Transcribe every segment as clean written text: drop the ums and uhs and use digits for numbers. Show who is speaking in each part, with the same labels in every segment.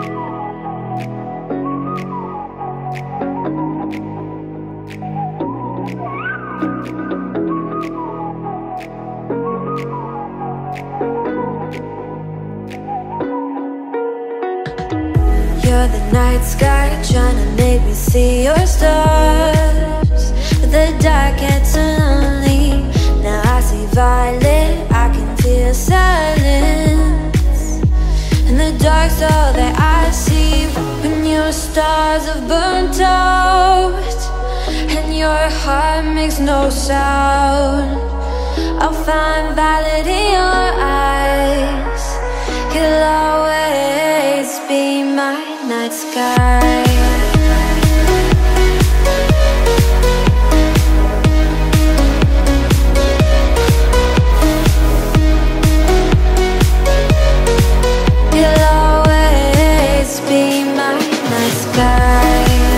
Speaker 1: You're the night sky, trying to make me see your stars. But the dark gets so lonely. Now I see violet, I can feel silence. And the dark's all that I see. When your stars have burnt out and your heart makes no sound, I'll find violet in your eyes. You'll always be my night sky. You'll always be my night sky.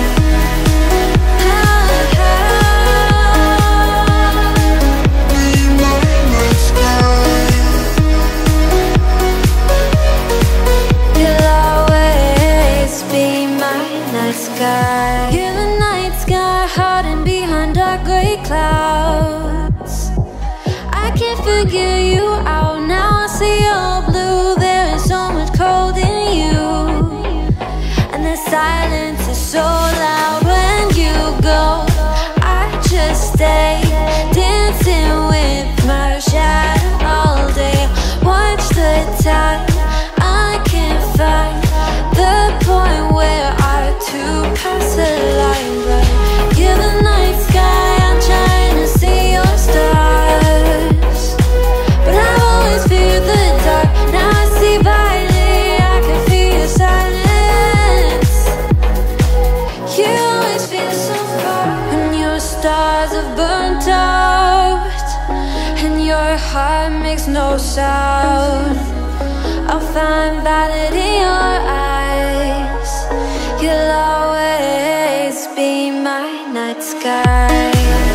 Speaker 1: You're the night sky, hiding behind dark gray clouds. I can't figure you out now. I see your blue, there is so much cold in you. And the silence is so loud when you go. I just stay dancing with my shadow all day. Watch the time, I can't find the point where to pass the line, but you're the night sky, I'm trying to see your stars. But I always fear the dark, now I see violet, I can feel your silence. You always feel so far when your stars have burnt out and your heart makes no sound. I'll find violet in your eyes. You'll always be my night sky.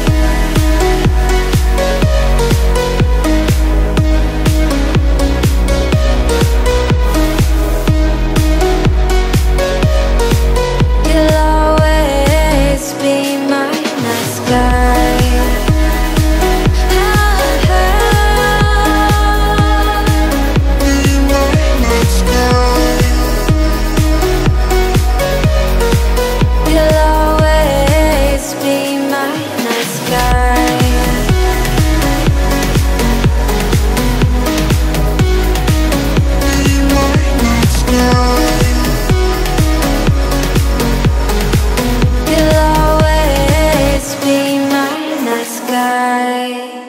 Speaker 1: You'll always be my night sky. You'll always be my night sky.